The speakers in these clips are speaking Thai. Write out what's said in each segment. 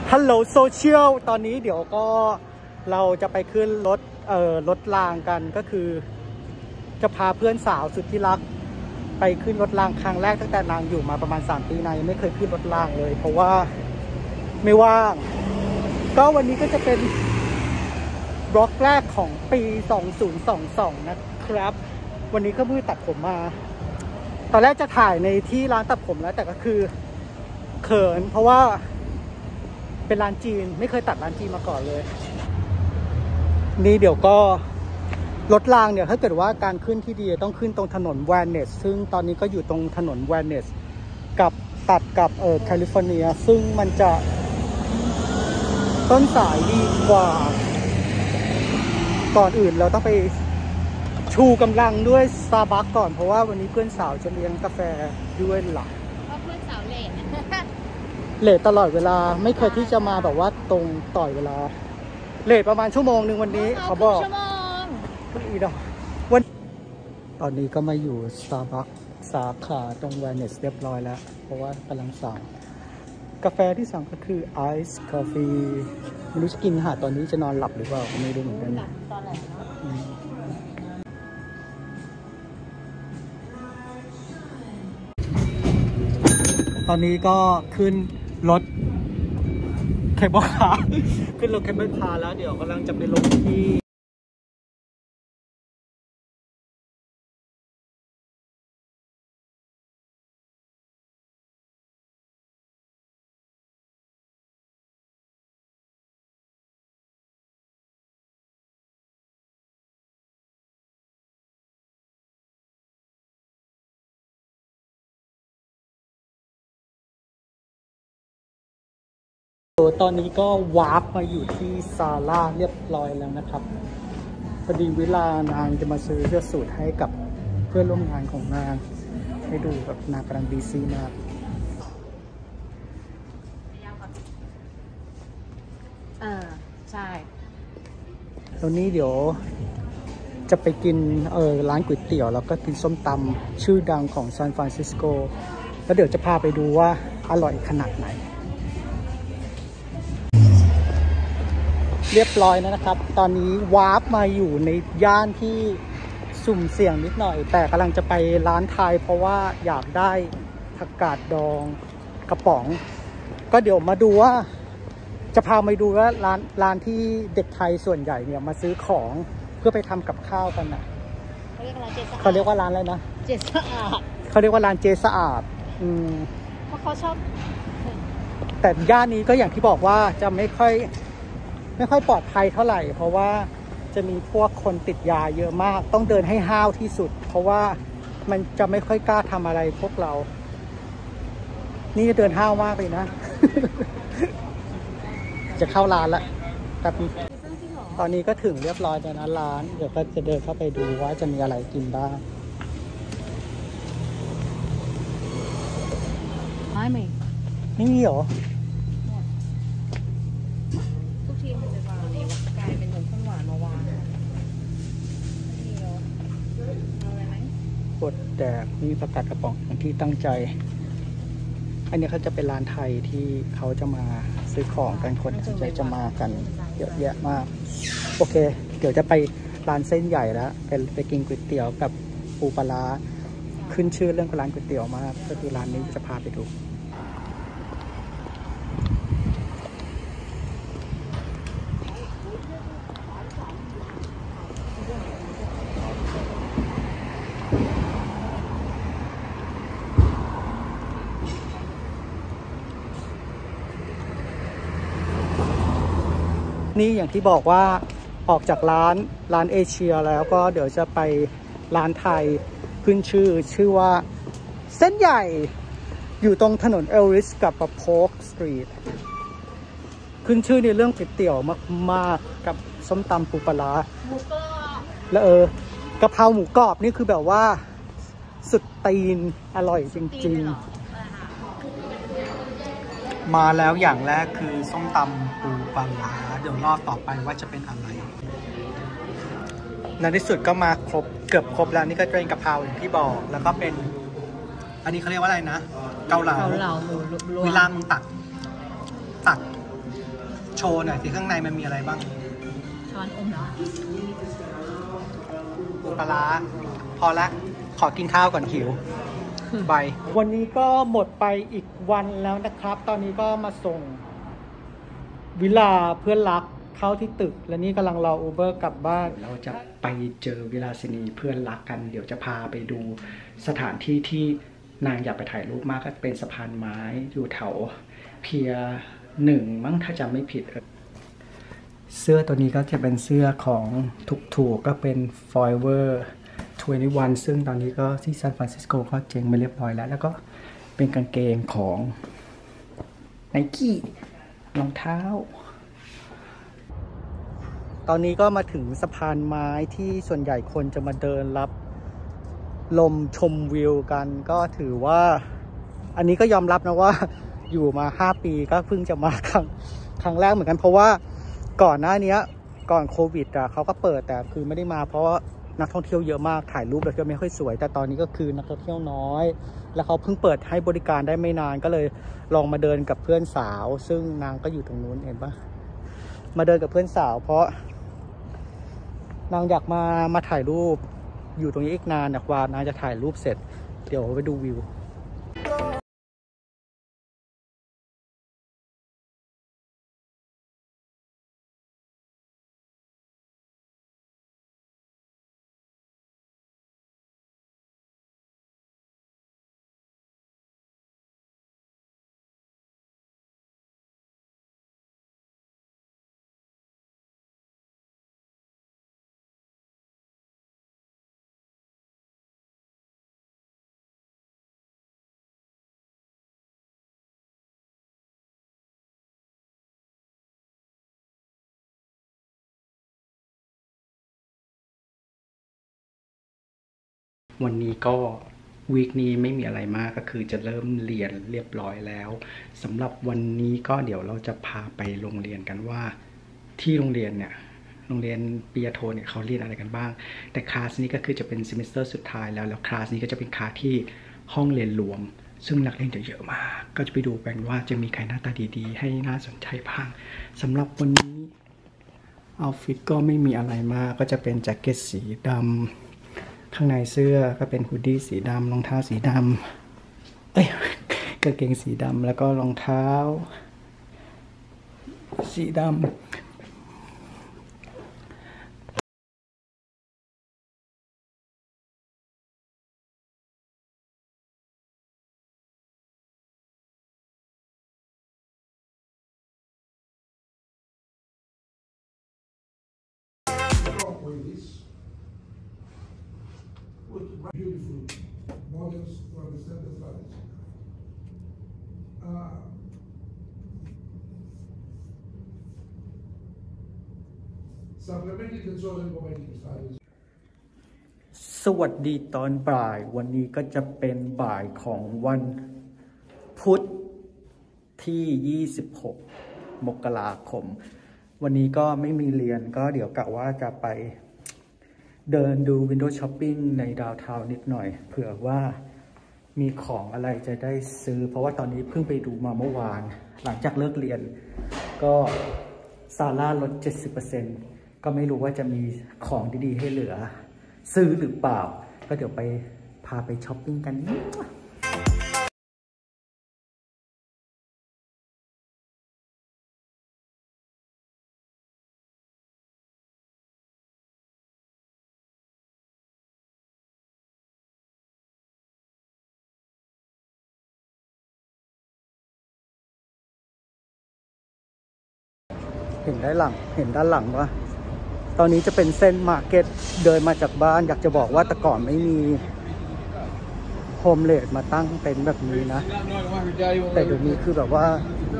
ฮัลโหลโซเชียลตอนนี้เดี๋ยวก็เราจะไปขึ้นรถรางกันก็คือจะพาเพื่อนสาวสุดที่รักไปขึ้นรถรางครั้งแรกตั้งแต่นางอยู่มาประมาณ3 ปีนางยังไม่เคยขึ้นรถรางเลยเพราะว่าไม่ว่างก็วันนี้ก็จะเป็นบล็อกแรกของปี2022นะครับวันนี้ก็เพิ่งตัดผมมาตอนแรกจะถ่ายในที่ร้านตัดผมแล้วแต่ก็คือเขินเพราะว่าเป็นร้านจีนไม่เคยตัดร้านจีนมาก่อนเลยนี่เดี๋ยวก็รถรางเนี่ยถ้าเกิดว่าการขึ้นที่ดีต้องขึ้นตรงถนนแวนเนสซึ่งตอนนี้ก็อยู่ตรงถนนแวนเนสกับตัดกับแคลิฟอร์เนียซึ่งมันจะต้นสายดีกว่าก่อนอื่นเราต้องไปชูกำลังด้วย Starbucks ก่อนเพราะว่าวันนี้เพื่อนสาวจะเลี้ยงกาแฟด้วยหลักเพราะเพื่อนสาวเลทตลอดเวลาไม่เคยที่จะมาแบบว่าตรงต่อยเวลาเลทประมาณชั่วโมงหนึ่งวันนี้เขาบอกชั่วโมงอีดอกวันตอนนี้ก็มาอยู่ Starbucks สาขาตรง Venice เรียบร้อยแล้วเพราะว่ากำลังสั่งกาแฟที่สั่งก็คือไอซ์กาแฟไม่รู้จะกินตอนนี้จะนอนหลับหรือเปล่าไม่รู้เหมือนกันตอนไหนเนาะตอนนี้ก็ขึ้นรถเคเบิลคาร์ขึ้นรถเคเบิลคาร์แล้วเดี๋ยวกำลังจะไปลงที่ตอนนี้ก็วาร์ปมาอยู่ที่ซาร่าเรียบร้อยแล้วนะครับพอดีเวลานางจะมาซื้อเสื้อสูทให้กับเพื่อนร่วมงานของนางให้ดูแบบนางกำลังบีซี่มากใช่แล้วนี้เดี๋ยวจะไปกินร้านก๋วยเตี๋ยวแล้วก็กินส้มตำชื่อดังของซานฟรานซิสโกแล้วเดี๋ยวจะพาไปดูว่าอร่อยขนาดไหนเรียบร้อยนะครับตอนนี้วาร์ปมาอยู่ในย่านที่สุ่มเสี่ยงนิดหน่อยแต่กำลังจะไปร้านไทยเพราะว่าอยากได้ผักกาดดองกระป๋องก็เดี๋ยวมาดูว่าจะพาไปดูว่าร้านที่เด็กไทยส่วนใหญ่เนี่ยมาซื้อของเพื่อไปทำกับข้าวกันนะเขาเรียกว่าร้านอะไรนะเจสะอาดเขาเรียกว่าร้านเจสะอาดเพราะเขาชอบแต่ย่านนี้ก็อย่างที่บอกว่าจะไม่ค่อยปลอดภัยเท่าไหร่เพราะว่าจะมีพวกคนติดยาเยอะมากต้องเดินให้ห้าวที่สุดเพราะว่ามันจะไม่ค่อยกล้าทำอะไรพวกเรานี่เดินห้าวมากเลยนะ จะเข้าร้านละแต่ตอนนี้ก็ถึงเรียบร้อยแล้วนะร้านเดี๋ยวก็จะเดินเข้าไปดูว่าจะมีอะไรกินบ้างไม่มีหรอกดแดกมีประกาศกระป๋องอย่างที่ตั้งใจอันนี้เขาจะเป็นร้านไทยที่เขาจะมาซื้อของกันคนจะมากันเยอะแยะมากโอเคเดี๋ยวจะไปร้านเส้นใหญ่แล้วไปกินก๋วยเตี๋ยวกับปูปลาร้าขึ้นชื่อเรื่องร้านก๋วยเตี๋ยวมากก็คือร้านนี้จะพาไปดูนี่อย่างที่บอกว่าออกจากร้านเอเชียแล้วก็เดี๋ยวจะไปร้านไทยขึ้นชื่อว่าเส้นใหญ่อยู่ตรงถนนเอลริสกับโพกสตรีทขึ้นชื่อในเรื่องก๋วยเตี๋ยวมากๆกับส้มตำปูปลาร้าและกะเพราหมูกรอบนี่คือแบบว่าสุดตีนอร่อยจริงๆมาแล้วอย่างแรกคือส้มตำปูปลาร้าเดี๋ยวรอต่อไปว่าจะเป็นอะไรในที่สุดก็มาเกือบครบแล้วนี่ก็เป็นกะเพราอย่างที่บอกแล้วก็เป็นอันนี้เขาเรียกว่าอะไรนะเกาเหลาหมูรวมเวลามึงตักโชว์หน่อยที่ข้างในมันมีอะไรบ้างช้อนอมแล้วปลาร้าพอละขอกินข้าวก่อนหิวไปวันนี้ก็หมดไปอีกวันแล้วนะครับ ตอนนี้ก็มาส่งวิลาเพื่อนรักเข้าที่ตึกและนี่กำลังรออูเบอร์กลับบ้านเราจะไปเจอวิลาสินีเพื่อนรักกันเดี๋ยวจะพาไปดูสถานที่ที่นางอยากไปถ่ายรูปมากก็เป็นสะพานไม้อยู่แถวเพียหนึ่งมั้งถ้าจำไม่ผิดเสื้อตัวนี้ก็จะเป็นเสื้อของถูกก็เป็น Forever 21 ซึ่งตอนนี้ก็ที่ซานฟรานซิสโกก็เจ๊งไปเรียบร้อยแล้วก็เป็นกางเกงของ Nike รองเท้าตอนนี้ก็มาถึงสะพานไม้ที่ส่วนใหญ่คนจะมาเดินรับลมชมวิวกันก็ถือว่าอันนี้ก็ยอมรับนะว่าอยู่มา5 ปีก็เพิ่งจะมาครั้งแรกเหมือนกันเพราะว่าก่อนหน้านี้ก่อนโควิดเขาก็เปิดแต่คือไม่ได้มาเพราะนักท่องเที่ยวเยอะมากถ่ายรูปแล้วก็ไม่ค่อยสวยแต่ตอนนี้ก็คือนักท่องเที่ยวน้อยแล้วเขาเพิ่งเปิดให้บริการได้ไม่นานก็เลยลองมาเดินกับเพื่อนสาวซึ่งนางก็อยู่ตรงนู้นเห็นปะมาเดินกับเพื่อนสาวเพราะนางอยากมาถ่ายรูปอยู่ตรงนี้อีกนานกว่านางจะถ่ายรูปเสร็จเดี๋ยวไปดูวิววันนี้ก็วีคนี้ไม่มีอะไรมากก็คือจะเริ่มเรียนเรียบร้อยแล้วสำหรับวันนี้ก็เดี๋ยวเราจะพาไปโรงเรียนกันว่าที่โรงเรียนเนี่ยโรงเรียนปริญญาโทเนี่ยเขาเรียนอะไรกันบ้างแต่คลาสนี้ก็คือจะเป็นเซมิสเตอร์สุดท้ายแล้วคลาสนี้ก็จะเป็นคลาสที่ห้องเรียนรวมซึ่งนักเรียนจะเยอะมากก็จะไปดูกันว่าจะมีใครหน้าตาดีๆให้น่าสนใจบ้างสำหรับวันนี้เอาท์ฟิตก็ไม่มีอะไรมากก็จะเป็นแจ็คเก็ตสีดำข้างในเสื้อก็เป็นฮูดดี้สีดำรองเท้าสีดำกางเกงสีดำแล้วก็รองเท้าสีดำ Beautiful models to understand the values. Supplementing the Zoran Romantic values. สวัสดีตอนบ่ายวันนี้ก็จะเป็นบ่ายของวันพุธที่26 มกราคมวันนี้ก็ไม่มีเรียนก็เดี๋ยวกะว่าจะไปเดินดูวินโดว์ช้อปปิ้งในดาวน์ทาวน์นิดหน่อยเผื่อว่ามีของอะไรจะได้ซื้อเพราะว่าตอนนี้เพิ่งไปดูมาเมื่อวานหลังจากเลิกเรียนก็ซาร่าลด 70% ก็ไม่รู้ว่าจะมีของดีๆให้เหลือซื้อหรือเปล่าก็เดี๋ยวไปพาไปช้อปปิ้งกันเห็นด้านหลังว่าตอนนี้จะเป็นเส้นมาร์เก็ตเดินมาจากบ้านอยากจะบอกว่าแต่ก่อนไม่มีโฮมเลดมาตั้งเป็นแบบนี้นะแต่เดี๋ยวนี้คือแบบว่า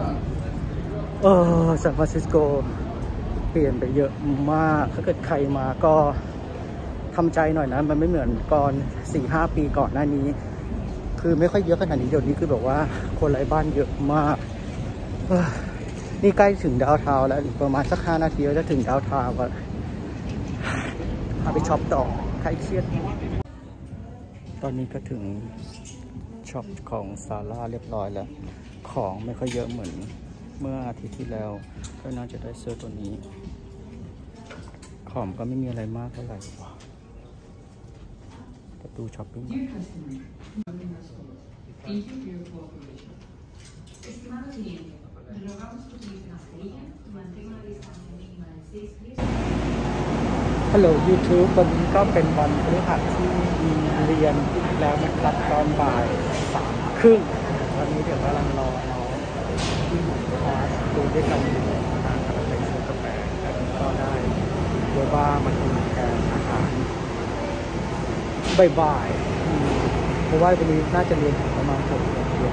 ซานฟรานซิสโกเปลี่ยนไปเยอะมากถ้าเกิดใครมาก็ทำใจหน่อยนะมันไม่เหมือนก่อน 4-5 ปีก่อนหน้านี้คือไม่ค่อยเยอะขนาดนี้เดี๋ยวนี้คือแบบว่าคนไร้บ้านเยอะมากนี่ใกล้ถึงดาวน์ทาวน์แล้วอีกประมาณสัก5 นาทีจะถึงดาวน์ทาวน์ก็พาไปช็อปต่อใครเครียดตอนนี้ก็ถึงช็อปของซาร่าเรียบร้อยแล้วของไม่ค่อยเยอะเหมือนเมื่ออาทิตย์ที่แล้วก็น่าจะได้เสื้อตัวนี้ของก็ไม่มีอะไรมากเท่าไหร่ประตูช้อปปิ้ง ฮัลโหล YouTube วันนี้ก็เป็นวันพฤหัสที่มีเรียนแล้วนะครับตอนบ่าย3:30วันนี้เดี๋ยวกำลังรอน้องที่คลาสดูด้วยกันอยู่ทางกำลังไปซื้อกาแฟแต่ก็ได้ด้วยว่ามันกินแทนอาหารบ่ายๆเพราะว่าวันนี้น่าจะเรียนถึงประมาณ6 โมงเย็น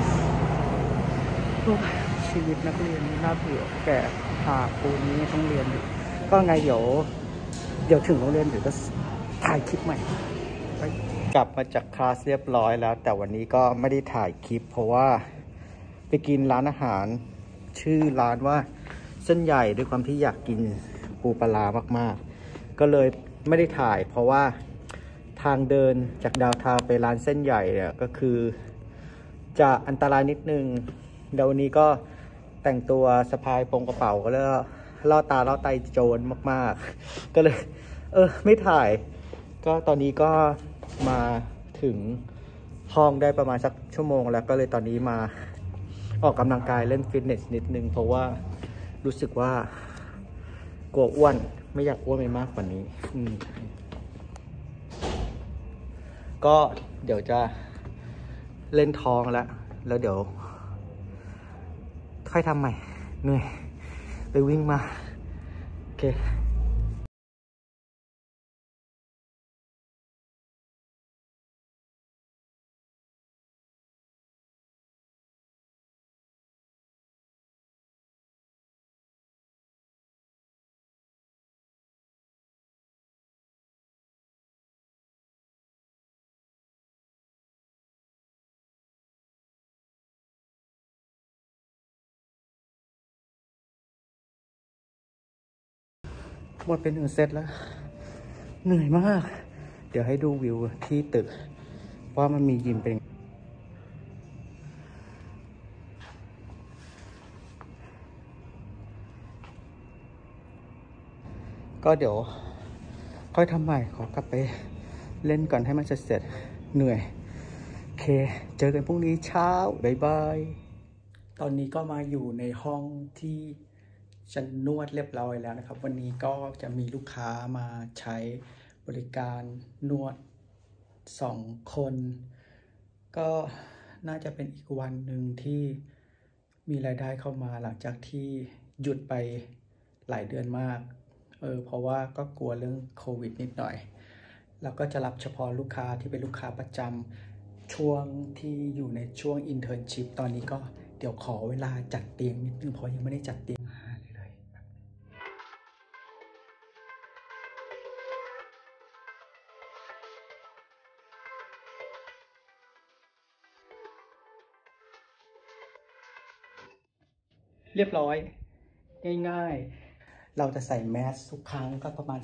ชีวิตนักเรียนนี่น่าเบื่อแก่หาปูนี้ต้องเรียนก็ไงเดี๋ยวถึงโรงเรียนเดี๋ยวจะถ่ายคลิปใหม่กลับมาจากคลาสเรียบร้อยแล้วแต่วันนี้ก็ไม่ได้ถ่ายคลิปเพราะว่าไปกินร้านอาหารชื่อร้านว่าเส้นใหญ่ด้วยความที่อยากกินปูปลามากๆก็เลยไม่ได้ถ่ายเพราะว่าทางเดินจากดาวทาวน์ไปร้านเส้นใหญ่เนี่ยก็คือจะอันตรายนิดนึงเดี๋ยววันนี้ก็แต่งตัวสะพายปงกระเป๋าก็แล้วล่อตาล่อไตโจรมากๆก็เลยไม่ถ่ายก็ตอนนี้ก็มาถึงห้องได้ประมาณสักชั่วโมงแล้วก็เลยตอนนี้มาออกกำลังกายเล่นฟิตเนสนิดนึงเพราะว่ารู้สึกว่ากลัวอ้วนไม่อยากอ้วนไปมากกว่านี้ก็เดี๋ยวจะเล่นท้องแล้วเดี๋ยวค่อยทำใหม่เหนื่อยไปวิ่งมาโอเคหมดเป็น1 เซตแล้วเหนื่อยมากเดี๋ยวให้ดูวิวที่ตึกว่ามันมียิมเป็นก็เดี๋ยวค่อยทำใหม่ขอกลับไปเล่นก่อนให้มันเสร็จเหนื่อยโอเคเจอกันพรุ่งนี้เช้าบ๊ายบายตอนนี้ก็มาอยู่ในห้องที่ฉันนวดเรียบร้อยแล้วนะครับวันนี้ก็จะมีลูกค้ามาใช้บริการนวด2 คนก็น่าจะเป็นอีกวันหนึ่งที่มีรายได้เข้ามาหลังจากที่หยุดไปหลายเดือนมากเพราะว่าก็กลัวเรื่องโควิดนิดหน่อยแล้วก็จะรับเฉพาะลูกค้าที่เป็นลูกค้าประจำช่วงที่อยู่ในช่วงอินเทอร์นชิพตอนนี้ก็เดี๋ยวขอเวลาจัดเตียงนิดนึงเพราะยังไม่ได้จัดเตียงเรียบร้อยง่ายๆเราจะใส่แมสทุกครั้งก็ประมาณ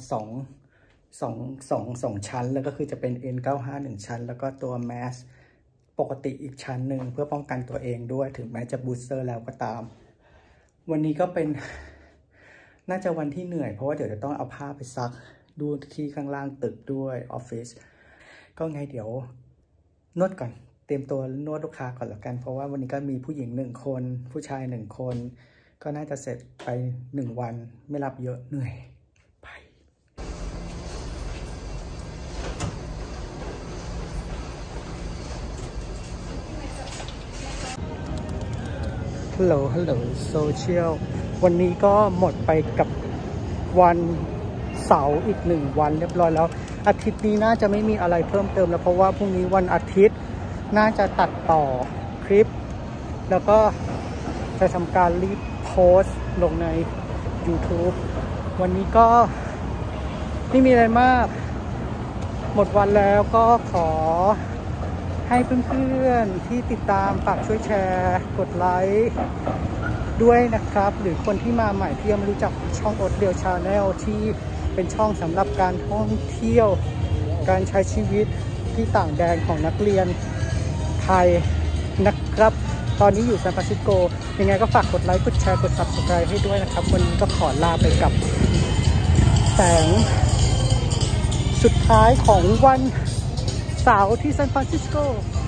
2 ชั้นแล้วก็คือจะเป็น N95 1 ชั้นแล้วก็ตัวแมสปกติอีกชั้นหนึ่งเพื่อป้องกันตัวเองด้วยถึงแม้จะบูสเตอร์แล้วก็ตามวันนี้ก็เป็นน่าจะวันที่เหนื่อยเพราะว่าเดี๋ยวจะต้องเอาผ้าไปซักดูที่ข้างล่างตึกด้วยออฟฟิศก็ไงเดี๋ยวนวดก่อนเตรียมตัวนวดลูกค้าก่อนแล้วกันเพราะว่าวันนี้ก็มีผู้หญิง1 คนผู้ชาย1 คนก็น่าจะเสร็จไป1 วันไม่รับเยอะเหนื่อยไปฮัลโหลโซเชียลวันนี้ก็หมดไปกับวันเสาร์อีก1 วันเรียบร้อยแล้วอาทิตย์นี้น่าจะไม่มีอะไรเพิ่มเติมแล้วเพราะว่าพรุ่งนี้วันอาทิตย์น่าจะตัดต่อคลิปแล้วก็จะทำการรีโพสต์ลงใน YouTube วันนี้ก็ไม่มีอะไรมากหมดวันแล้วก็ขอให้เพื่อนๆที่ติดตามฝากช่วยแชร์กดไลค์ด้วยนะครับหรือคนที่มาใหม่ที่ยังไม่รู้จักช่อง Oatdale Channel ที่เป็นช่องสำหรับการท่องเที่ยวการใช้ชีวิตที่ต่างแดนของนักเรียนไทยนะครับตอนนี้อยู่ซานฟรานซิสโกยังไงก็ฝากกดไลค์กดแชร์กด Subscribe ให้ด้วยนะครับวันนี้ก็ขอลาไปกับแสงสุดท้ายของวันเสาร์ที่ซานฟรานซิสโก